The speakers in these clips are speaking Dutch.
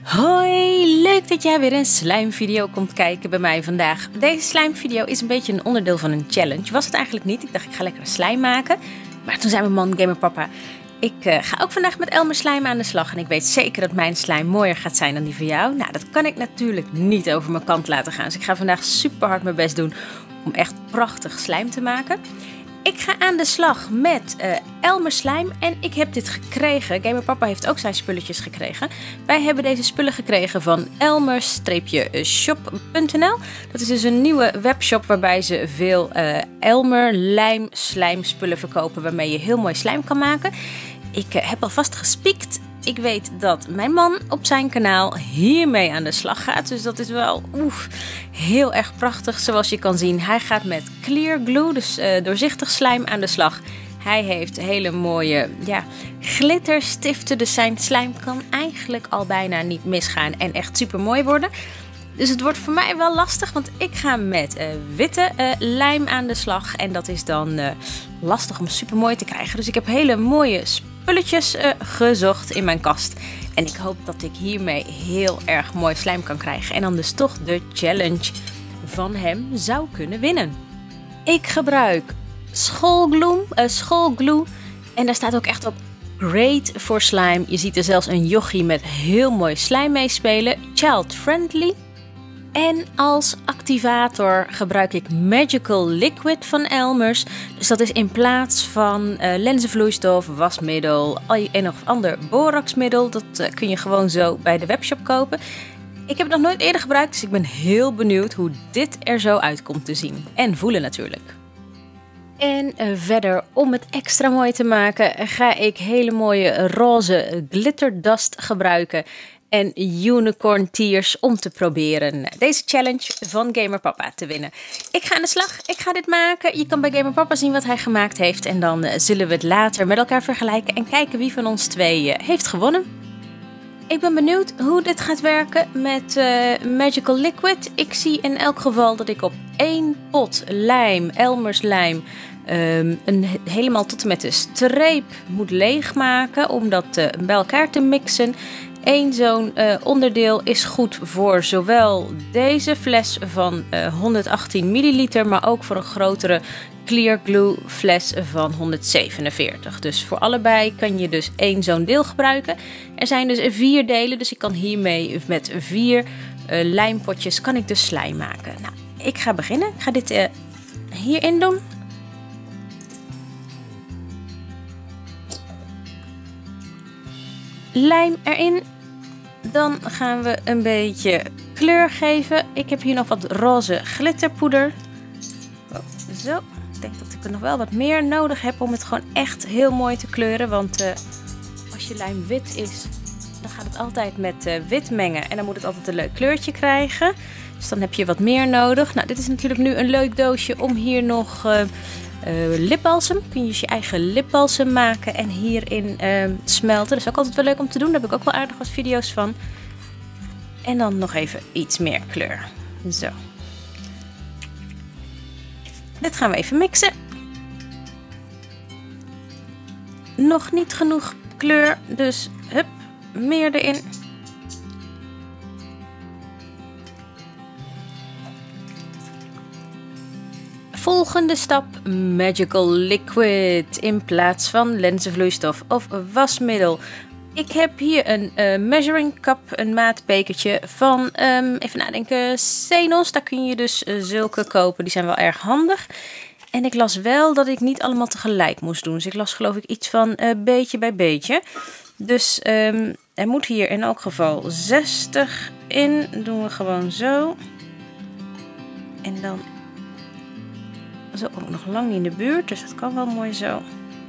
Hoi, leuk dat jij weer een slijmvideo komt kijken bij mij vandaag. Deze slijmvideo is een beetje een onderdeel van een challenge. Was het eigenlijk niet. Ik dacht ik ga lekker een slijm maken. Maar toen zei mijn man Gamerpapa, ik ga ook vandaag met Elmer slijm aan de slag. En ik weet zeker dat mijn slijm mooier gaat zijn dan die van jou. Nou, dat kan ik natuurlijk niet over mijn kant laten gaan. Dus ik ga vandaag super hard mijn best doen om echt prachtig slijm te maken. Ik ga aan de slag met Elmer slijm en ik heb dit gekregen. Gamerpapa heeft ook zijn spulletjes gekregen. Wij hebben deze spullen gekregen van elmer-shop.nl. Dat is dus een nieuwe webshop waarbij ze veel Elmer lijm slijmspullen verkopen waarmee je heel mooi slijm kan maken. Ik heb alvast gespiekt. Ik weet dat mijn man op zijn kanaal hiermee aan de slag gaat. Dus dat is wel heel erg prachtig zoals je kan zien. Hij gaat met clear glue, dus doorzichtig slijm aan de slag. Hij heeft hele mooie glitterstiften. Dus zijn slijm kan eigenlijk al bijna niet misgaan en echt super mooi worden. Dus het wordt voor mij wel lastig, want ik ga met witte lijm aan de slag. En dat is dan lastig om super mooi te krijgen. Dus ik heb hele mooie spulletjes gezocht in mijn kast. En ik hoop dat ik hiermee heel erg mooi slijm kan krijgen. En dan dus toch de challenge van hem zou kunnen winnen. Ik gebruik schoolglue. En daar staat ook echt op great for slime. Je ziet er zelfs een jochie met heel mooi slijm meespelen. Child friendly. En als activator gebruik ik Magical Liquid van Elmer's. Dus dat is in plaats van lenzenvloeistof, wasmiddel en nog ander boraxmiddel. Dat kun je gewoon zo bij de webshop kopen. Ik heb het nog nooit eerder gebruikt, dus ik ben heel benieuwd hoe dit er zo uit komt te zien. En voelen natuurlijk. En verder, om het extra mooi te maken, ga ik hele mooie roze glitterdust gebruiken. En unicorn tears om te proberen deze challenge van Gamerpapa te winnen. Ik ga aan de slag, ik ga dit maken. Je kan bij Gamerpapa zien wat hij gemaakt heeft. En dan zullen we het later met elkaar vergelijken en kijken wie van ons twee heeft gewonnen. Ik ben benieuwd hoe dit gaat werken met Magical Liquid. Ik zie in elk geval dat ik op 1 pot lijm, Elmer's lijm, helemaal tot en met de streep moet leegmaken om dat bij elkaar te mixen. Eén zo'n onderdeel is goed voor zowel deze fles van 118 milliliter, maar ook voor een grotere clear glue fles van 147. Dus voor allebei kan je dus één zo'n deel gebruiken. Er zijn dus 4 delen, dus ik kan hiermee met 4 lijmpotjes kan ik dus slijm maken. Nou, ik ga beginnen. Ik ga dit hierin doen. Lijm erin. Dan gaan we een beetje kleur geven. Ik heb hier nog wat roze glitterpoeder. Zo, ik denk dat ik er nog wel wat meer nodig heb om het gewoon echt heel mooi te kleuren. Want als je lijm wit is, dan gaat het altijd met wit mengen. En dan moet het altijd een leuk kleurtje krijgen. Dus dan heb je wat meer nodig. Nou, dit is natuurlijk nu een leuk doosje om hier nog lipbalsem. Kun je dus je eigen lipbalsem maken en hierin smelten. Dat is ook altijd wel leuk om te doen. Daar heb ik ook wel aardig wat video's van. En dan nog even iets meer kleur. Zo. Dit gaan we even mixen. Nog niet genoeg kleur, dus hup, meer erin. Volgende stap, Magical Liquid in plaats van lenzenvloeistof of wasmiddel. Ik heb hier een measuring cup, een maatbekertje van, even nadenken, Xenos. Daar kun je dus zulke kopen, die zijn wel erg handig. En ik las wel dat ik niet allemaal tegelijk moest doen. Dus ik las geloof ik iets van beetje bij beetje. Dus er moet hier in elk geval 60 in. Doen we gewoon zo. En dan... Zo kom ik nog lang niet in de buurt, dus dat kan wel mooi zo.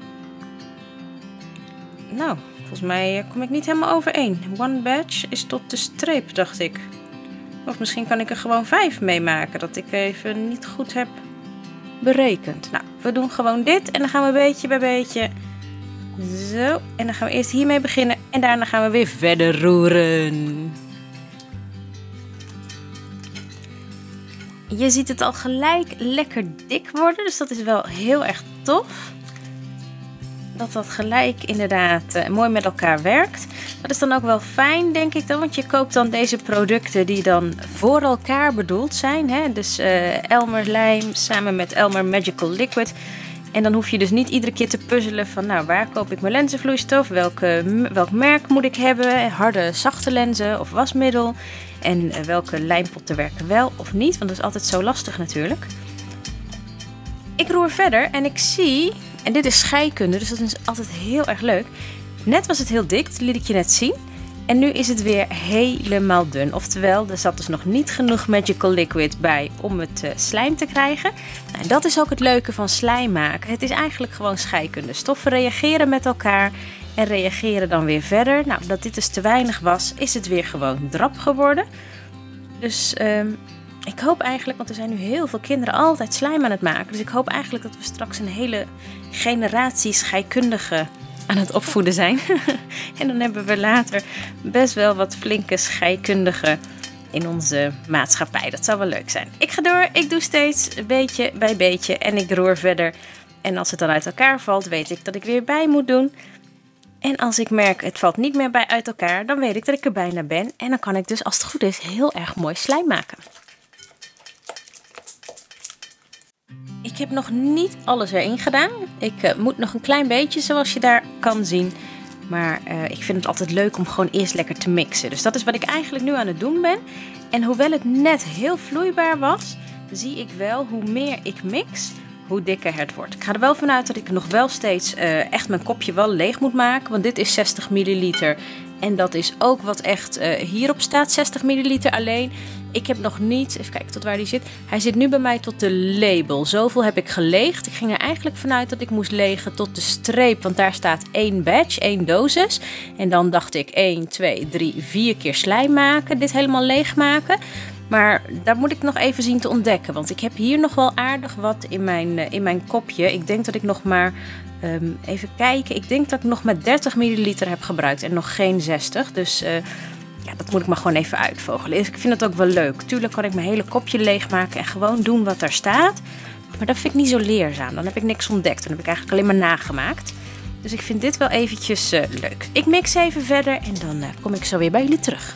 Nou, volgens mij kom ik niet helemaal overeen. One batch is tot de streep, dacht ik. Of misschien kan ik er gewoon 5 mee maken, dat ik even niet goed heb berekend. Nou, we doen gewoon dit en dan gaan we beetje bij beetje. Zo, en dan gaan we eerst hiermee beginnen en daarna gaan we weer verder roeren. Je ziet het al gelijk lekker dik worden, dus dat is wel heel erg tof. dat dat gelijk inderdaad mooi met elkaar werkt. Dat is dan ook wel fijn, denk ik dan, want je koopt dan deze producten die dan voor elkaar bedoeld zijn. Hè? Dus Elmer lijm samen met Elmer Magical Liquid. En dan hoef je dus niet iedere keer te puzzelen van, nou, waar koop ik mijn lenzenvloeistof? Welk merk moet ik hebben? Harde, zachte lenzen of wasmiddel? En welke lijmpotten werken wel of niet? Want dat is altijd zo lastig natuurlijk. Ik roer verder en ik zie, en dit is scheikunde, dus dat is altijd heel erg leuk. Net was het heel dik, dat liet ik je net zien. En nu is het weer helemaal dun. Oftewel, er zat dus nog niet genoeg Magical Liquid bij om het slijm te krijgen. Nou, en dat is ook het leuke van slijm maken. Het is eigenlijk gewoon scheikunde. Stoffen reageren met elkaar en reageren dan weer verder. Nou, omdat dit dus te weinig was, is het weer gewoon drap geworden. Dus ik hoop eigenlijk, want er zijn nu heel veel kinderen altijd slijm aan het maken. Dus ik hoop eigenlijk dat we straks een hele generatie scheikundigen aan het opvoeden zijn. En dan hebben we later best wel wat flinke scheikundigen in onze maatschappij. Dat zou wel leuk zijn. Ik ga door, ik doe steeds beetje bij beetje en ik roer verder. En als het dan uit elkaar valt, weet ik dat ik weer bij moet doen. En als ik merk het valt niet meer bij uit elkaar, dan weet ik dat ik er bijna ben. En dan kan ik dus, als het goed is, heel erg mooi slijm maken. Ik heb nog niet alles erin gedaan. Ik moet nog een klein beetje, zoals je daar kan zien. Maar ik vind het altijd leuk om gewoon eerst lekker te mixen. Dus dat is wat ik eigenlijk nu aan het doen ben. En hoewel het net heel vloeibaar was, zie ik wel hoe meer ik mix, hoe dikker het wordt. Ik ga er wel vanuit dat ik nog wel steeds echt mijn kopje wel leeg moet maken. Want dit is 60 milliliter. En dat is ook wat echt hierop staat, 60 milliliter alleen. Ik heb nog niet, even kijken tot waar die zit. Hij zit nu bij mij tot de label. Zoveel heb ik geleegd. Ik ging er eigenlijk vanuit dat ik moest legen tot de streep. Want daar staat 1 batch, 1 dosis. En dan dacht ik 1, 2, 3, 4 keer slijm maken. Dit helemaal leeg maken. Maar daar moet ik nog even zien te ontdekken. Want ik heb hier nog wel aardig wat in mijn kopje. Ik denk dat ik nog maar, even kijken. Ik denk dat ik nog maar 30 milliliter heb gebruikt. En nog geen 60. Dus ja, dat moet ik maar gewoon even uitvogelen. Ik vind het ook wel leuk. Tuurlijk kan ik mijn hele kopje leegmaken en gewoon doen wat er staat. Maar dat vind ik niet zo leerzaam. Dan heb ik niks ontdekt. Dan heb ik eigenlijk alleen maar nagemaakt. Dus ik vind dit wel eventjes leuk. Ik mix even verder en dan kom ik zo weer bij jullie terug.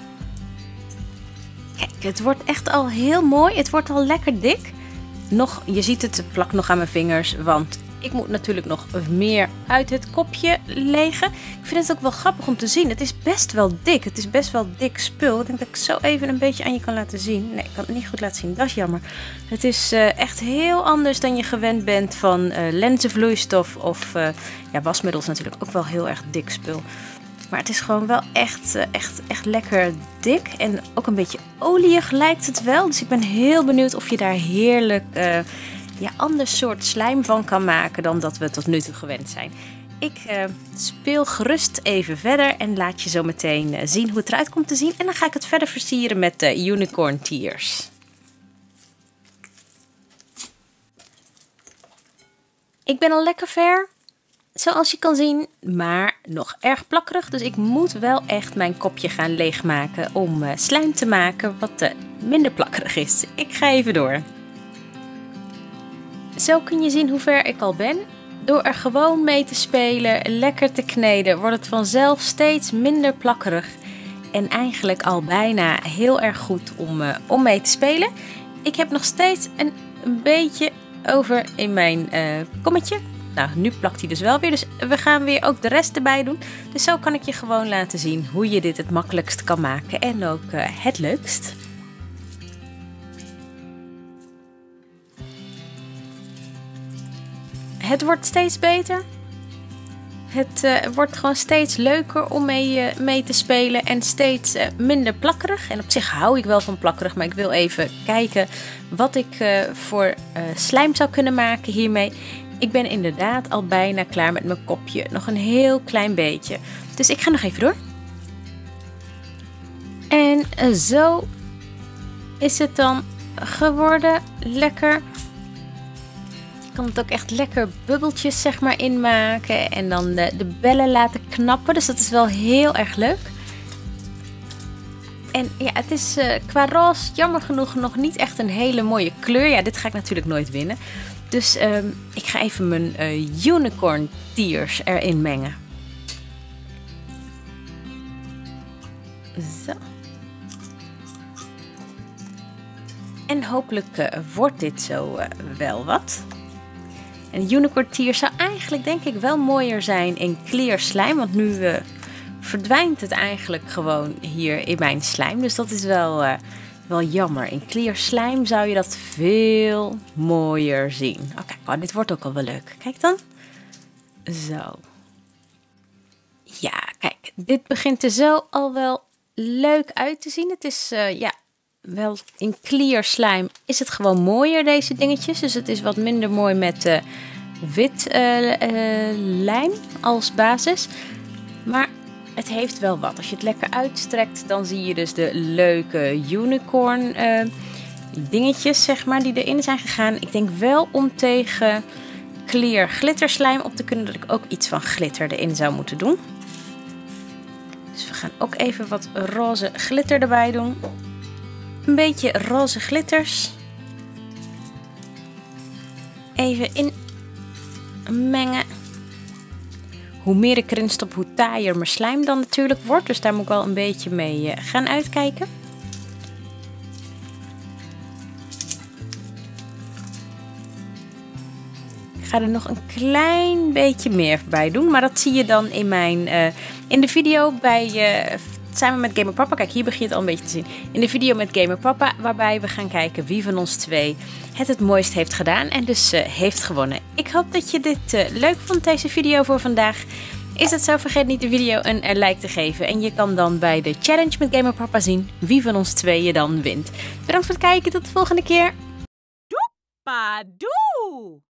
Kijk, het wordt echt al heel mooi. Het wordt al lekker dik. Je ziet het plakt nog aan mijn vingers, want ik moet natuurlijk nog meer uit het kopje legen. Ik vind het ook wel grappig om te zien. Het is best wel dik. Het is best wel dik spul. Ik denk dat ik zo even een beetje aan je kan laten zien. Nee, ik kan het niet goed laten zien. Dat is jammer. Het is echt heel anders dan je gewend bent van lenzenvloeistof of wasmiddel is natuurlijk ook wel heel erg dik spul. Maar het is gewoon wel echt lekker dik. En ook een beetje olieig lijkt het wel. Dus ik ben heel benieuwd of je daar heerlijk ander soort slijm van kan maken dan dat we tot nu toe gewend zijn. Ik speel gerust even verder en laat je zo meteen zien hoe het eruit komt te zien. En dan ga ik het verder versieren met Unicorn Tears. Ik ben al lekker ver, zoals je kan zien, maar nog erg plakkerig. Dus ik moet wel echt mijn kopje gaan leegmaken om slijm te maken wat minder plakkerig is. Ik ga even door. Zo kun je zien hoe ver ik al ben. Door er gewoon mee te spelen, lekker te kneden, wordt het vanzelf steeds minder plakkerig. En eigenlijk al bijna heel erg goed om mee te spelen. Ik heb nog steeds een beetje over in mijn kommetje. Nou, nu plakt hij dus wel weer. Dus we gaan weer ook de rest erbij doen. Dus zo kan ik je gewoon laten zien hoe je dit het makkelijkst kan maken. En ook het leukst. Het wordt steeds beter. Het wordt gewoon steeds leuker om mee te spelen en steeds minder plakkerig. En op zich hou ik wel van plakkerig, maar ik wil even kijken wat ik voor slijm zou kunnen maken hiermee. Ik ben inderdaad al bijna klaar met mijn kopje. Nog een heel klein beetje. Dus ik ga nog even door. En zo is het dan geworden. Lekker. Je kan het ook echt lekker bubbeltjes zeg maar inmaken. En dan de bellen laten knappen. Dus dat is wel heel erg leuk. En ja, het is qua roze jammer genoeg nog niet echt een hele mooie kleur. Ja, dit ga ik natuurlijk nooit winnen. Dus ik ga even mijn unicorn tears erin mengen. Zo. En hopelijk wordt dit zo wel wat. En de unicorn tears zou eigenlijk denk ik wel mooier zijn in clear slime. Want nu verdwijnt het eigenlijk gewoon hier in mijn slime. Dus dat is wel jammer. In clear slime zou je dat veel mooier zien. Oh, kijk, oh, dit wordt ook al wel leuk. Kijk dan. Zo. Ja, kijk. Dit begint er zo al wel leuk uit te zien. Het is, ja, wel in clear slime is het gewoon mooier, deze dingetjes. Dus het is wat minder mooi met wit lijm als basis. Maar het heeft wel wat. Als je het lekker uitstrekt, dan zie je dus de leuke unicorn dingetjes, zeg maar, die erin zijn gegaan. Ik denk wel om tegen clear glitterslijm op te kunnen dat ik ook iets van glitter erin zou moeten doen. Dus we gaan ook even wat roze glitter erbij doen. Een beetje roze glitters. Even in mengen. Hoe meer ik erin stop, hoe taaier mijn slijm dan natuurlijk wordt. Dus daar moet ik wel een beetje mee gaan uitkijken. Ik ga er nog een klein beetje meer bij doen. Maar dat zie je dan in de video samen met Gamer Papa. Kijk, hier begin je het al een beetje te zien. In de video met Gamer Papa, waarbij we gaan kijken wie van ons twee het mooist heeft gedaan. En dus heeft gewonnen. Ik hoop dat je dit leuk vond, deze video voor vandaag. Is het zo, vergeet niet de video een like te geven. En je kan dan bij de challenge met Gamer Papa zien wie van ons twee je dan wint. Bedankt voor het kijken, tot de volgende keer. Doepadoe!